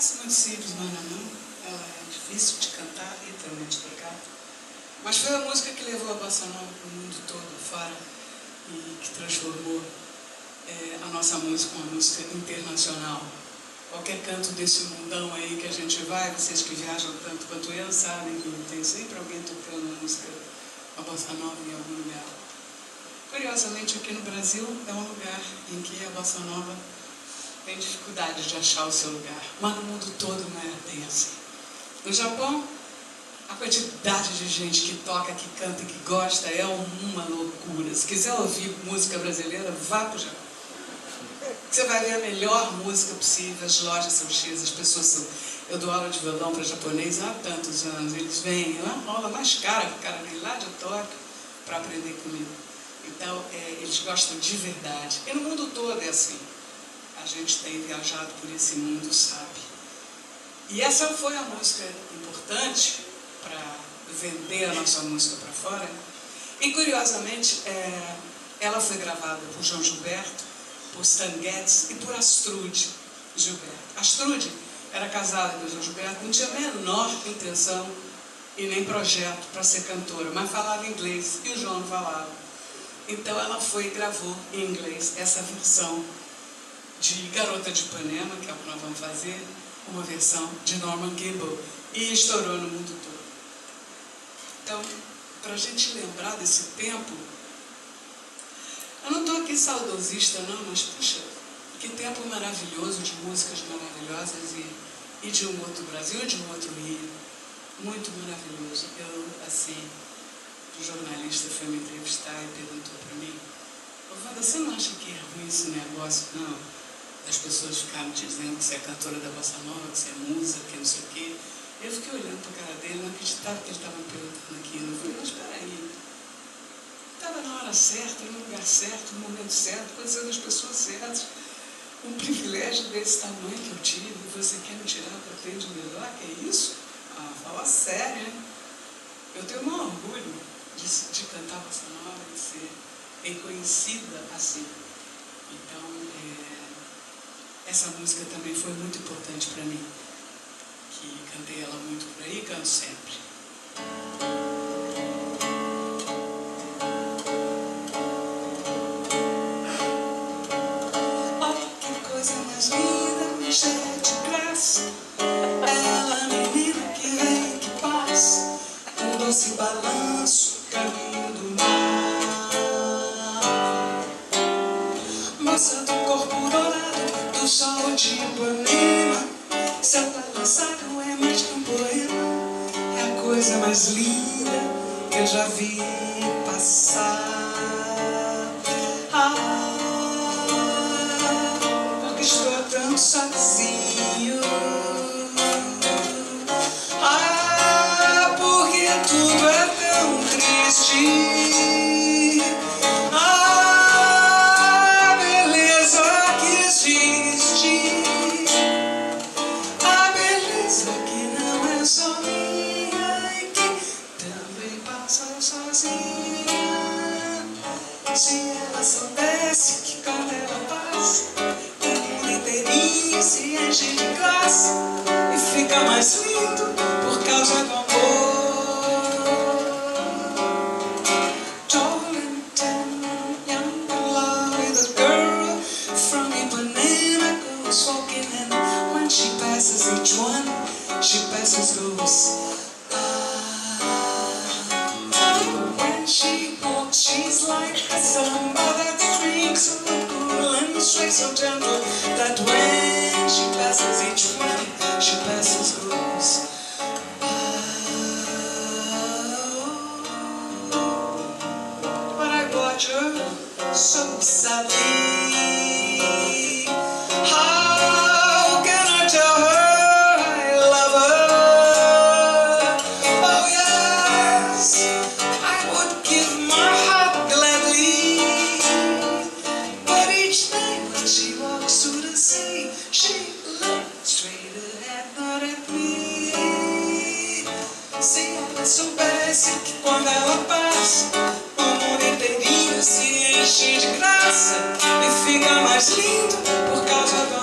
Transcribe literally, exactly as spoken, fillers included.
Essa é muito simples, não é não? Ela é difícil de cantar e também de tocar. Mas foi a música que levou a bossa nova para o mundo todo fora e que transformou é, a nossa música uma música internacional. Qualquer canto desse mundão aí que a gente vai, vocês que viajam tanto quanto eu sabem que tem sempre alguém tocando a música, a bossa nova em algum lugar. Curiosamente, aqui no Brasil é um lugar em que a bossa nova tem dificuldade de achar o seu lugar, mas no mundo todo não é bem assim. No Japão, a quantidade de gente que toca, que canta, que gosta é uma loucura. Se quiser ouvir música brasileira, vá para o Japão. Você vai ver a melhor música possível, as lojas são cheias, as pessoas são... Eu dou aula de violão para japonês há tantos anos, eles vêm, é uma aula mais cara, que o cara vem lá de Tóquio para aprender comigo. Então, é, eles gostam de verdade. E no mundo todo é assim. A gente tem viajado por esse mundo, sabe? E essa foi a música importante para vender a nossa música para fora. E, curiosamente, é, ela foi gravada por João Gilberto, por Stan Getz e por Astrude Gilberto. Astrude era casada com o João Gilberto, não tinha a menor intenção e nem projeto para ser cantora, mas falava inglês e o João não falava. Então ela foi e gravou em inglês essa versão de Garota de Ipanema, que é o que nós vamos fazer, uma versão de Norman Gimbel, e estourou no mundo todo. Então, para a gente lembrar desse tempo, eu não estou aqui saudosista não, mas puxa, que tempo maravilhoso de músicas maravilhosas e, e de um outro Brasil, de um outro Rio, muito maravilhoso. Eu, assim, o jornalista foi me entrevistar e perguntou para mim: ô Wanda, você não acha que é ruim esse negócio, não? As pessoas ficaram dizendo que você é cantora da bossa nova, que você é musa, que não sei o quê. Eu fiquei olhando para a cara dele, não acreditava que ele estava me perguntando aquilo. Eu falei: mas espera aí. Estava na hora certa, no lugar certo, no momento certo, acontecendo as pessoas certas. Um privilégio desse tamanho que eu tive, e você quer me tirar para ter de melhor? Que é isso? Ah, fala sério, hein? Eu tenho um orgulho de, de cantar bossa nova, de ser reconhecida assim. Então, é, essa música também foi muito importante para mim, que cantei ela muito por aí e canto sempre. Cheia de graça, ela menina que vem, que passa, um doce balanço, caminho do mar. Moça do corpo dourado, do sol de Ipanema, seu balançado não é mais que um poema, é a coisa mais linda que eu já vi passar. Ah, estou tão sozinho. Ah, porque tudo é tão triste. Ah, beleza que existe. A beleza que não é só minha e que também passa sozinha. Se ela soubesse que quando ela passa, se enche de graça e fica mais lindo por causa do amor. Darling, young in love with a girl from Ipanema goes walking, and when she passes each one, she passes goes. Ah, when she walks, she's like a samba that swings so cool and straight, so gentle that when she passes each one, she passes goes. Oh, but I watch her so sadly. How can I tell her I love her? Oh yes, I would give my heart gladly. But each night when she walks to the sea, she looked straight ahead, not at me. Se ela soubesse que quando ela passa, o mundo inteirinho se enche de graça e fica mais lindo por causa do